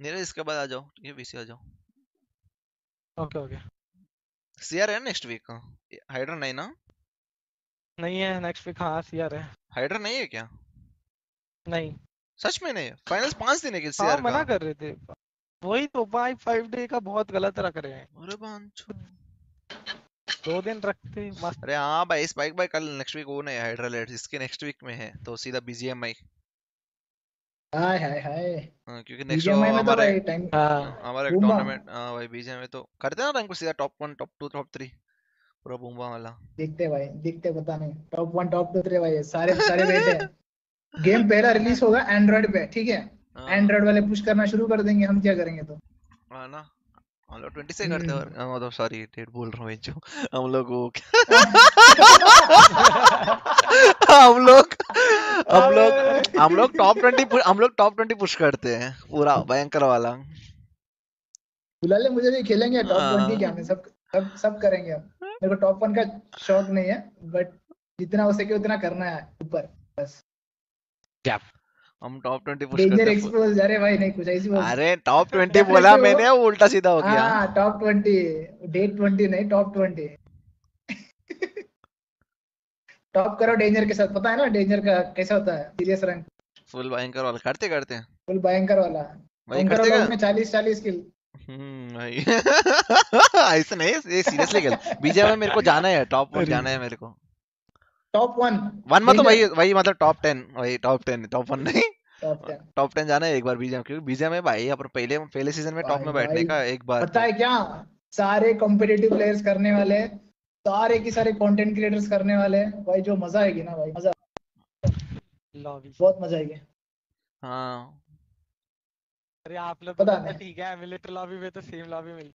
नीरज इसके बाद आ जाओ, ये बीसी आ जाओ। Okay okay. सीआर है नेक्स्ट वीक का? हाइड्रा नहीं ना? नहीं है नेक्स्ट वीक, हाँ सीआर है। हाइड्रा नहीं है क्या? नहीं। सच में नहीं? फाइनल्स 5 दिन है कि हाँ सीआर का? मना कर रहे थे। वही तो भाई 5 डे का बहुत गलत रख रहे हैं। अरे बांचो। 2 दिन रखते मस्त। अरे हाँ भाई, स्पाइक भाई कल नेक्स्ट वीक वो नहीं है, हाइड्रा लेट्स इसके नेक्स्ट वीक में है, तो सीधा बीजीएमआई। हाय हाय हाय। क्योंकि नेक्स्ट बीजीएमआई में तो हमारे भाई टाइम हाँ हमारा एक बूम बम। टूर्नामेंट, हाँ भाई बीजीएमआई तो करते हैं ना रैंक को सीधा टॉप 1 टॉप 2 टॉप 3, पूरा बूमबा वाला। दिखते भाई दिखते, पता नहीं टॉप 1 टॉप 2 3 भाई सारे सारे बेटे हैं। गेम पहला रिलीज होगा एंड्रॉइड पे, ठीक है। हाँ एंड्रॉइड वाले पुश करना शुरू कर देंगे, हम क्या करेंगे तो। हाँ ना, हम लोग 20 से करते हैं, और हम्म। मतलब सॉरी डेट बोल रहा हूँ जो हम लोग वो हम लोग हम लोग हम लोग टॉप 20 पुश करते हैं पूरा भयंकर वाला। बुला ले मुझे भी, खेलेंगे टॉप 20 क्या, हाँ। में सब सब सब करेंगे हम। मेरे को टॉप 1 का शौक नहीं है, बट जितना हो सके उतना करना है ऊपर बस। क्या? हम टॉप 20 पुश डेंजर करते हैं एक्सपोज, अरे भाई नहीं कुछ ऐसी बोल। अरे टॉप 20 बोला डेफिनेटली वो। मैंने, वो उल्टा सीधा हो गया। हाँ टॉप 20, डेट 20 नहीं टॉप 20। टॉप करो डेंजर के साथ, पता है ना डेंजर का कैसा होता है सीरियस रैंक। फुल भयंकर वाला करते करते हैं फुल भयंकर वाला। भाई, कंकरो करते लॉग क्या? में 40 किल। भाई ऐसे नहीं, ये सीरियसली खेल। बीजे में मेरे को जाना है, टॉप 1 अरे जाना है मेरे को। टॉप 1 1 मतलब डेंजर। वही वही मतलब टॉप 10, वही टॉप 10, टॉप 1 नहीं। टॉप 10 टॉप 10 जाना है एक बार बीजे में, क्योंकि बीजे में भाई अपन पहले पहले सीजन में टॉप भाई में बैठने भाई। का एक बार पता तो। है क्या, सारे कॉम्पिटिटिव प्लेयर्स करने वाले, सारे की सारे कंटेंट क्रिएटर्स करने वाले भाई, जो मजा आएगी ना भाई, मजा, लॉबी। बहुत मजा आएगी। हाँ अरे आप लोगों पता का तो नहीं। ठीक है, एमुलेटर लॉबी में तो सेम लॉबी मिलती